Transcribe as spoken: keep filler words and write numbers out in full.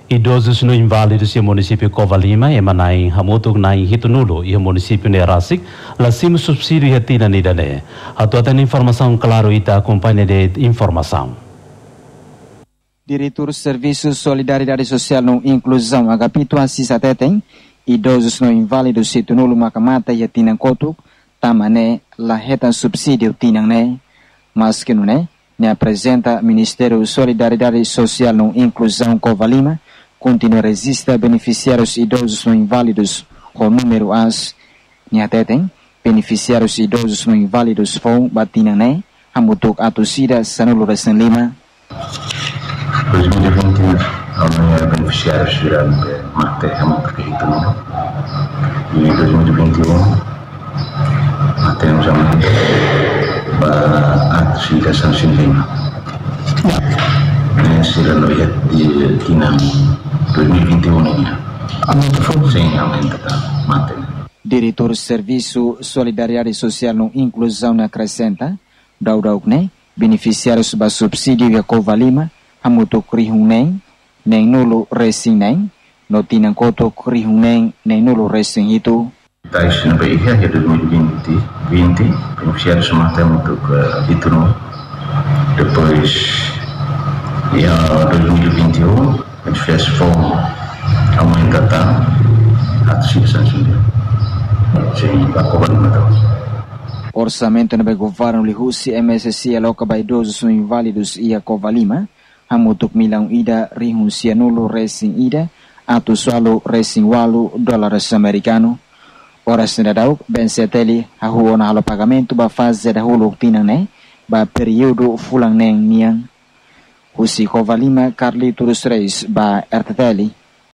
Idosos no inválidos e município Covalima e manai hamutuk nai hitunulo e município Nerasik lasim subsídio e tina nidane. Atuatan informação claro ita acompanha de informação. Diretor Serviço Solidariedade Social no Inclusão Agapito Assisa Teteng, idosos no inválidos e hitunulo makamata e tina kotuk, tamane laheta subsídio tinang ne, mas que não né, ne apresenta Ministério Solidariedade Social no Inclusão Covalima, continua a resistir beneficiários idosos no inválidos com número as Niateteng, beneficiários idosos no inválidos fom batina né, hamutuk atusida sanulo resan lima. dois mil e vinte e um, beneficiários viraram mate hamutuk itu e dois mil e vinte e um temos aumento para atusida sansin lima. Sila lihat di Tinang dois mil e vinte e um ini. Sim, aumenta tá, mate. Diretor Serviço Solidariedade Social no Inclusão acrescenta, daud-daud ne, beneficiários ba subsídio e Covalima, hamutuk rihuneng, nem nulo racing nem, no Tinang koto rihuneng, nem nulo racing itu. Tais na Bahia ya dois mil e vinte, beneficiários mate untuk uh, itu no. Depois e dois mil e vinte e um, a gente fez fome aumenta tá a situação sim a Covalima. Orçamento no governo lihusi M S C aloca para idosos no inválidos e a Covalima, hamutuk milang ida rihun nulo racing ida atau sualo racing walu dólares americano. Oras na daw ben seteli hahuon halo pagamento ba fase da hulog tinang ne ba periodo fulang neng niang. Husi Covalima Carlitos Reis ba R T T L